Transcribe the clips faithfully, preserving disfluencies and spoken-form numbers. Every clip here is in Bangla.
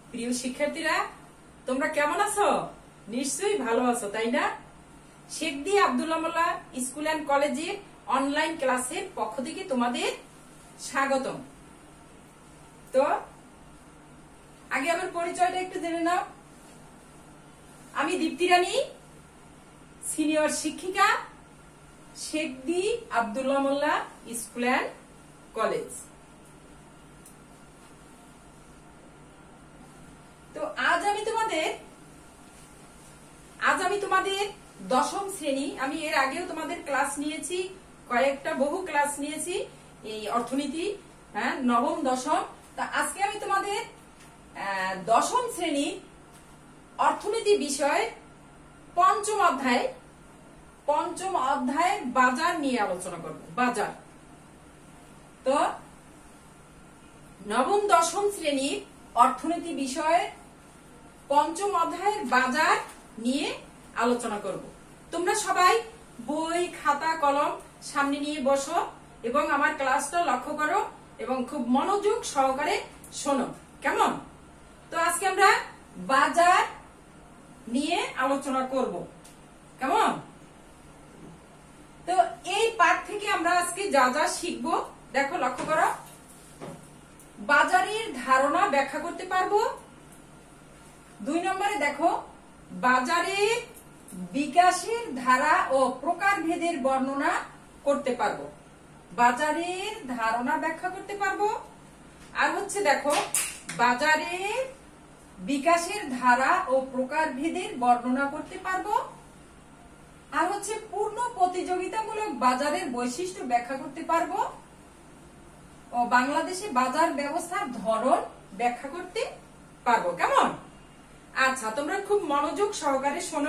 প্রিয় শিক্ষার্থীরা, তোমরা কেমন আছো? নিশ্চয়ই ভালো আছো, তাই না? শেখ দি আব্দুল্লাহ মোল্লা স্কুল অ্যান্ড কলেজের অনলাইন ক্লাসের পক্ষ থেকে তোমাদের স্বাগতম। তো আগে আমার পরিচয়টা একটু জেনে নাও। আমি দীপ্তি রানী, সিনিয়র শিক্ষিকা, শেখ দি Abdullah Molla school and college. তো আজ আমি তোমাদের আজ আমি তোমাদের দশম শ্রেণী, আমি এর আগেও তোমাদের ক্লাস নিয়েছি, কয়েকটা বহু ক্লাস নিয়েছি এই অর্থনীতি, হ্যাঁ, নবম দশম। তা আজকে আমি তোমাদের দশম শ্রেণী অর্থনীতি বিষয় পঞ্চম অধ্যায় পঞ্চম অধ্যায়ের বাজার নিয়ে আলোচনা করব। বাজার। তো নবম দশম শ্রেণীর অর্থনীতি বিষয়ে পঞ্চম অধ্যায়ের বাজার নিয়ে আলোচনা করব। তোমরা সবাই বই, খাতা, কলম সামনে নিয়ে বসো এবং আমার ক্লাসটা লক্ষ্য করো এবং খুব মনোযোগ সহকারে শোনো, কেমন? তো আজকে আমরা বাজার নিয়ে আলোচনা করব, কেমন? তো এই পাঠ থেকে আমরা আজকে যা যা শিখবো দেখো, লক্ষ্য করো। বাজারের ধারণা ব্যাখ্যা করতে পারবো। দুই নম্বরে দেখো, বাজারের বিকাশের ধারা ও প্রকারভেদের বর্ণনা করতে পারবো। বাজারের ধারণা ব্যাখ্যা করতে পারবো। আর হচ্ছে দেখো, বাজারের বিকাশের ধারা ও প্রকারভেদের বর্ণনা করতে পারবো। আর হচ্ছে পূর্ণ প্রতিযোগিতামূলক বাজারের বৈশিষ্ট্য ব্যাখ্যা করতে পারবো ও বাংলাদেশে বাজার ব্যবস্থার ধরন ব্যাখ্যা করতে পারবো, কেমন? আচ্ছা, তোমরা খুব মনোযোগ সহকারে শোনো।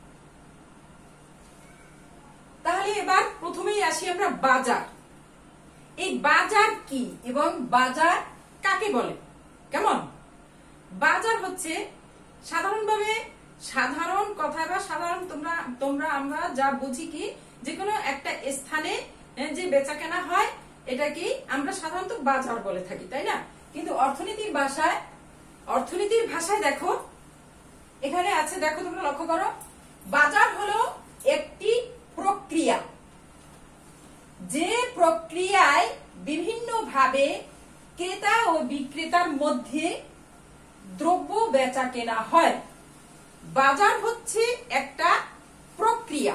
তাহলে এবার প্রথমেই আসি আমরা বাজার। এই বাজার কি এবং বাজার কাকে বলে, কেমন? বাজার হচ্ছে সাধারণভাবে, সাধারণ কথায় বা সাধারণ তোমরা তোমরা আমরা যা বুঝি কি, যে কোনো একটা স্থানে যে বেচা কেনা হয় এটাকে আমরা সাধারণত বাজার বলে থাকি, তাই না? কিন্তু অর্থনীতির ভাষায় অর্থনীতির ভাষায় দেখো, এখানে আছে, দেখো তোমরা লক্ষ্য করো, বাজার হলো একটি প্রক্রিয়া, যে প্রক্রিয়ায় বিভিন্ন ভাবে ক্রেতা ও বিক্রেতার মধ্যে দ্রব্য বেচা কেনা হয়। বাজার হচ্ছে একটা প্রক্রিয়া।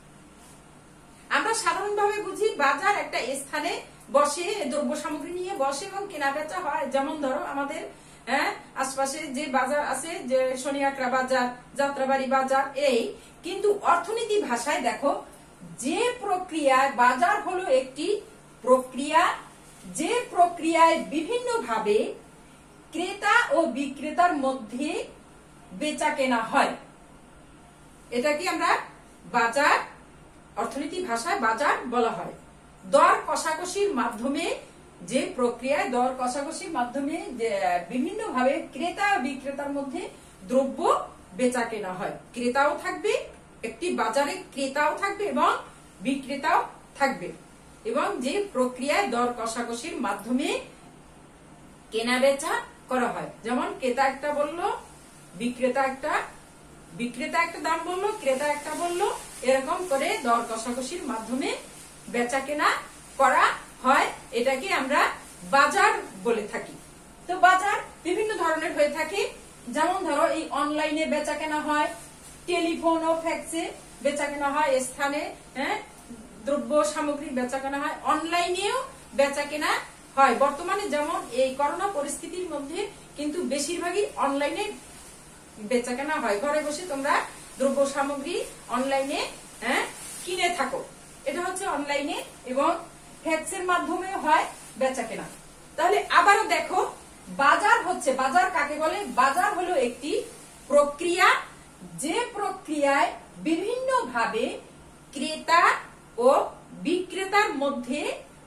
আমরা সাধারণভাবে বুঝি বাজার একটা স্থানে বসে দ্রব্য সামগ্রী নিয়ে বসে এবং কেনা বেচা হয়। যেমন ধরো আমাদের হ্যাঁ আশপাশে যে বাজার আছে, যে শনিয়াকড়া বাজার, যাত্রাবাড়ি বাজার, এই। কিন্তু অর্থনীতি ভাষায় দেখো, যে প্রক্রিয়ায় বাজার হলো একটি প্রক্রিয়া, যে প্রক্রিয়ায় বিভিন্ন ভাবে ক্রেতা ও বিক্রেতার মধ্যে বেচা কেনা হয়, এটাকে আমরা বাজার, অর্থনীতি ভাষায় বাজার বলা হয়। দর কষাকষির মাধ্যমে, যে প্রক্রিয়ায় দর কষাকষির মাধ্যমে বিভিন্ন ভাবে ক্রেতা ও বিক্রেতার মধ্যে দ্রব্য বেচা কেনা হয়। ক্রেতাও থাকবে, একটি বাজারে ক্রেতাও থাকবে এবং বিক্রেতাও থাকবে, এবং যে প্রক্রিয়ায় দর কষাকষির মাধ্যমে কেনা বেচা করা হয়। যেমন ক্রেতা একটা বললো, বিক্রেতা একটা বিক্রেতা একটা দাম বললো, ক্রেতা একটা বললো, এরকম করে দর কষাকষির মাধ্যমে বেচা কেনা করা হয়। এটাকে আমরা বাজার বলে থাকি। তো বাজার বিভিন্ন ধরনের হয়ে থাকে। যেমন ধরো, এই অনলাইনে বেচা কেনা হয়, টেলিফোন ও ফ্যাক্সে বেচা কেনা হয়, স্থানে হ্যাঁ দ্রব্য সামগ্রী বেচা কেনা হয়, অনলাইনেও বেচা কেনা হয়। বর্তমানে যেমন এই করোনা পরিস্থিতির মধ্যে কিন্তু বেশিরভাগই অনলাইনে বেচা কেনা হয়। ঘরে বসে তোমরা দ্রব্য সামগ্রী অনলাইনে হ্যাঁ কিনে থাকো, এটা হচ্ছে অনলাইনে, এবং ফ্যাক্সের মাধ্যমে হয় বেচা কেনা। তাহলে আবারও দেখো, বাজার হচ্ছে, বাজার কাকে বলে? বাজার হলো একটি প্রক্রিয়া, যে প্রক্রিয়ায় বিভিন্ন ভাবে ক্রেতা ও বিক্রেতার মধ্যে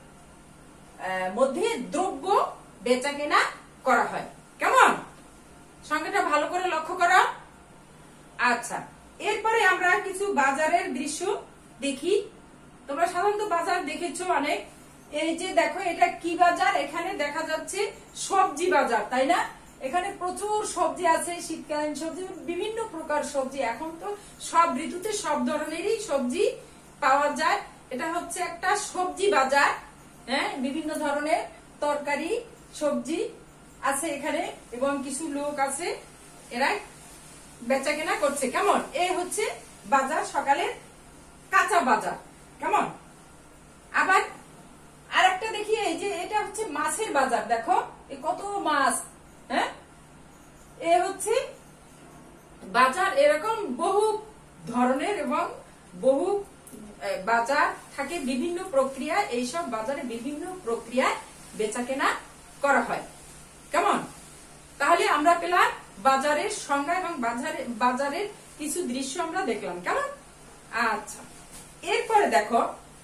মধ্যে দ্রব্য বেচা কেনা করা হয়, কেমন? সংখ্যাটা ভালো করে লক্ষ্য করো। আচ্ছা, এরপরে আমরা কিছু বাজারের দৃশ্য দেখি। তোমরা সাধারণত বাজার দেখেছো অনেক। এই যে দেখো, এটা কি বাজার? এখানে দেখা যাচ্ছে সবজি বাজার, তাই না? এখানে প্রচুর সবজি আছে, শীতকালীন সবজি, বিভিন্ন প্রকার সবজি। এখন তো সব ঋতুতে সব ধরনেরই সবজি পাওয়া যায়। এটা হচ্ছে একটা সবজি বাজার। হ্যাঁ, বিভিন্ন ধরনের তরকারি সবজি আছে এখানে এবং কিছু লোক আছে, এরা বেচা কেনা করছে। কেমন? এই হচ্ছে বাজার, সকালের কাঁচা বাজার। কেমন? আবার আর একটা দেখি, এই যে এটা হচ্ছে মাছের বাজার। দেখো এই কত মাছ। হ্যাঁ, এ হচ্ছে বাজার। এরকম বহু ধরনের এবং বহু বাজার থাকে, বিভিন্ন প্রক্রিয়া। এইসব বাজারে বিভিন্ন প্রক্রিয়ায় বেচা কেনা করা হয়। কেমন? তাহলে আমরা পেলাম বাজারের সংজ্ঞা এবং বাজারে বাজারের কিছু দৃশ্য আমরা দেখলাম। কেমন? আচ্ছা, এরপরে দেখো,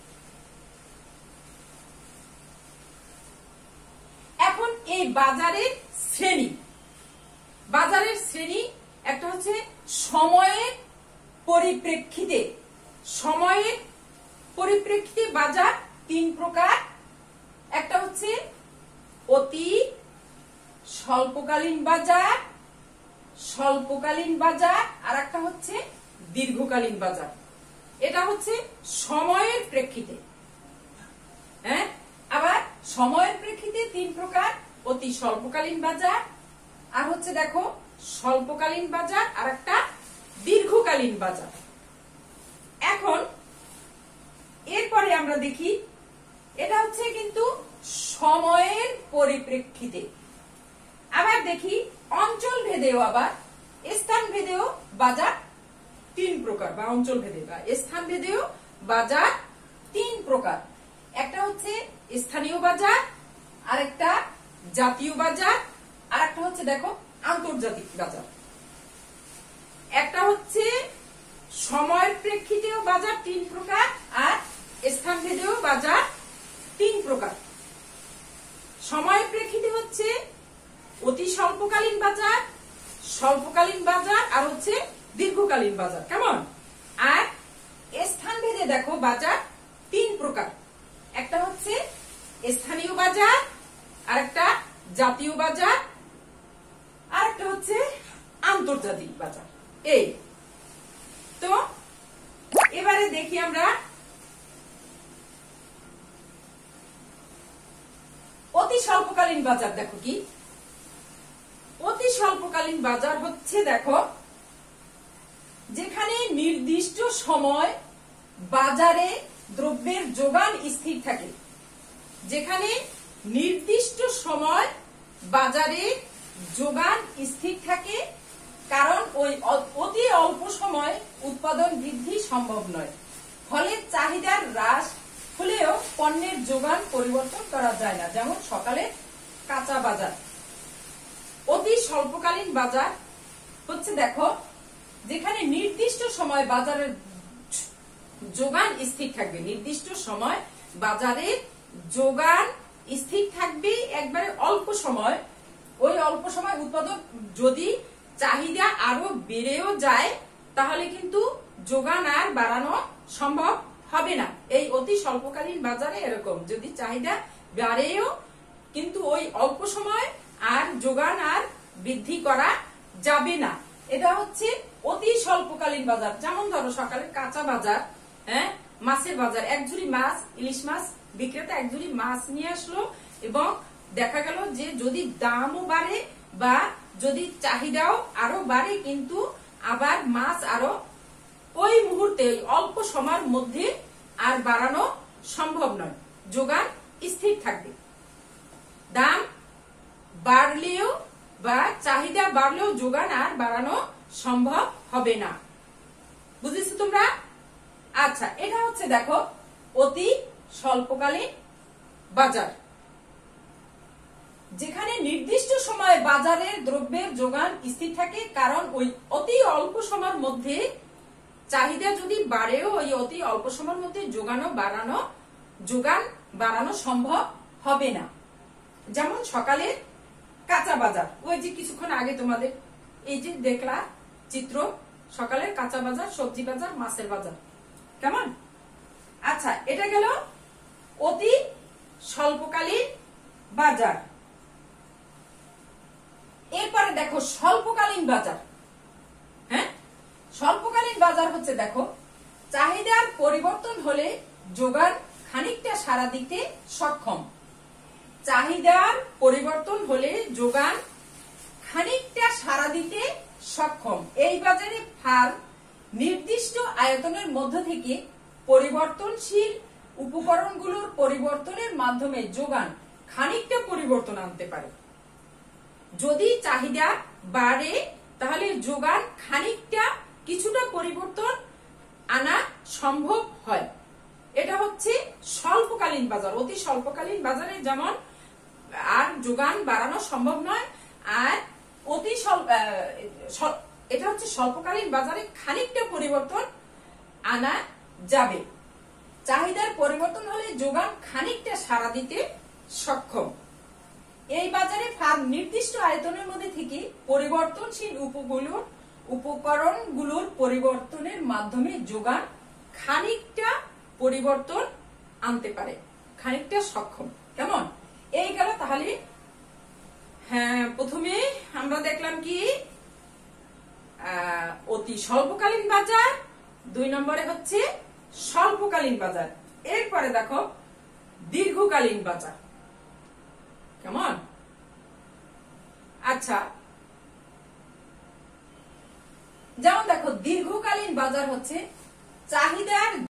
এখন এই বাজারের শ্রেণী। বাজারের শ্রেণী একটা হচ্ছে সময়ের পরিপ্রেক্ষিতে। সময়ের পরিপ্রেক্ষিতে বাজার তিন প্রকার। একটা হচ্ছে অতি স্বল্পকালীন বাজার, স্বল্পকালীন বাজার, আর একটা হচ্ছে দীর্ঘকালীন বাজার। এটা হচ্ছে সময়ের প্রেক্ষিতে। হ্যাঁ, আবার সময়ের প্রেক্ষিতে তিন প্রকার, অতি স্বল্পকালীন বাজার, আর হচ্ছে দেখো স্বল্পকালীন বাজার, আর একটা দীর্ঘকালীন বাজার। এখন এরপরে আমরা দেখি, এটা হচ্ছে কিন্তু সময়ের পরিপ্রেক্ষিতে। আবার দেখি অঞ্চল ভেদেও, আবার স্থান ভেদেও বাজার তিন প্রকার, বা অঞ্চল ভেদে বা স্থান ভেদেও বাজার তিন প্রকার। একটা হচ্ছে স্থানীয় বাজার, আরেকটা জাতীয় বাজার, আর একটা হচ্ছে দেখো আন্তর্জাতিক বাজার। একটা হচ্ছে সময়ের প্রেক্ষিতেও বাজার তিন প্রকার, আর স্থান ভেদেও বাজার তিন প্রকার। সময়ের প্রেক্ষিতে হচ্ছে অতি স্বল্পকালীন বাজার, স্বল্পকালীন বাজার, আর হচ্ছে দীর্ঘকালীন বাজার। কেমন? আর স্থান ভেদে দেখো বাজার তিন প্রকার। একটা হচ্ছে স্থানীয় বাজার, আরেকটা জাতীয় বাজার, আর একটা হচ্ছে আন্তর্জাতিক বাজার। এই তো এবারে দেখি আমরা অতি স্বল্পকালীন বাজার। দেখো কি অতি স্বল্পকালীন বাজার হচ্ছে, দেখো যেখানে নির্দিষ্ট সময় বাজারে দ্রব্যের যোগান স্থির থাকে। যেখানে নির্দিষ্ট সময় বাজারে যোগান স্থির থাকে, কারণ ওই অতি অল্প সময় উৎপাদন বৃদ্ধি সম্ভব নয়। ফলে চাহিদার হ্রাস হলেও পণ্যের যোগান পরিবর্তন করা যায় না। যেমন সকালে কাঁচা বাজার। অতি স্বল্পকালীন বাজার হচ্ছে দেখো যেখানে নির্দিষ্ট সময় বাজারের যোগান স্থির থাকবে। নির্দিষ্ট সময় বাজারে যোগান স্থির থাকবে, একবারে অল্প সময়। ওই অল্প সময় উৎপাদন, যদি চাহিদা আরো বেড়েও যায় তাহলে কিন্তু যোগান আর বাড়ানো সম্ভব হবে না। এই অতি স্বল্পকালীন বাজারে এরকম, যদি চাহিদা বাড়েও কিন্তু ওই অল্প সময় আর যোগান আর বৃদ্ধি করা যাবে না। এটা হচ্ছে অতি স্বল্পকালীন বাজার। যেমন ধরো সকালে কাঁচা বাজার, হ্যাঁ মাছের বাজার, এক ঝুড়ি মাছ, ইলিশ মাছ বিক্রেতা এক ঝুড়ি মাছ নিয়ে আসলো এবং দেখা গেল যে যদি দামও বাড়ে বা যদি চাহিদাও আরো বাড়ে, কিন্তু আবার মাছ আরো ওই মুহূর্তে অল্প সময়ের মধ্যে আর বাড়ানো সম্ভব নয়। যোগান স্থির থাকবে। দাম বাড়লেও বা চাহিদা বাড়লেও যোগান আর বাড়ানো সম্ভব হবে না। বুঝেছো তোমরা? আচ্ছা, এটা হচ্ছে দেখো অতি স্বল্পকালীন বাজার। যেখানে নির্দিষ্ট সময়ে বাজারে দ্রব্যের যোগান স্থির থাকে, কারণ ওই অতি অল্প সময়ের মধ্যে চাহিদা যদি বাড়েও ওই অতি অল্প সময়ের মধ্যে যোগানো বাড়ানো যোগান বাড়ানো সম্ভব হবে না। যেমন সকালে কাঁচা বাজার, ওই যে কিছুক্ষণ আগে তোমাদের এই যে দেখলা চিত্র, সকালের কাঁচা বাজার, সবজি বাজার, মাছের বাজার। কেমন? আচ্ছা, এটা গেল অতি স্বল্পকালীন বাজার। এরপর দেখো স্বল্পকালীন বাজার। হ্যাঁ, স্বল্পকালীন বাজার হচ্ছে দেখো চাহিদার পরিবর্তন হলে যোগান খানিকটা সাড়া দিতে সক্ষম। চাহিদার পরিবর্তন হলে যোগান খানিকটা সাড়া দিতে সক্ষম। এই বাজারে ফার্ম নির্দিষ্ট আয়তনের মধ্য থেকে পরিবর্তনশীল উপকরণগুলোর পরিবর্তনের মাধ্যমে যোগান খানিকটা পরিবর্তন আনতে পারে। যদি চাহিদা বাড়ে তাহলে যোগান খানিকটা কিছুটা পরিবর্তন আনা সম্ভব হয়। এটা হচ্ছে স্বল্পকালীন বাজার। অতি স্বল্পকালীন বাজারে যেমন আর যোগান বাড়ানো সম্ভব নয়, আর অতি স্বল্প এটা হচ্ছে স্বল্পকালীন বাজারে খানিকটা পরিবর্তন আনা যাবে। চাহিদার পরিবর্তন হলে যোগান খানিকটা সাড়া দিতে সক্ষম। এই বাজারে ফার্ম নির্দিষ্ট আয়তনের মধ্যে থেকে পরিবর্তনশীল উপগুলোর উপকরণগুলোর পরিবর্তনের মাধ্যমে যোগান খানিকটা পরিবর্তন আনতে পারে, খানিকটা সক্ষম। কেমন? এই গেল তাহলে। হ্যাঁ, প্রথমে আমরা দেখলাম কি অতি স্বল্পকালীন বাজার, দুই নম্বরে হচ্ছে স্বল্পকালীন বাজার, এরপরে দেখো দীর্ঘকালীন বাজার। কেমন? আচ্ছা, যেমন দেখো দীর্ঘকালীন বাজার হচ্ছে চাহিদার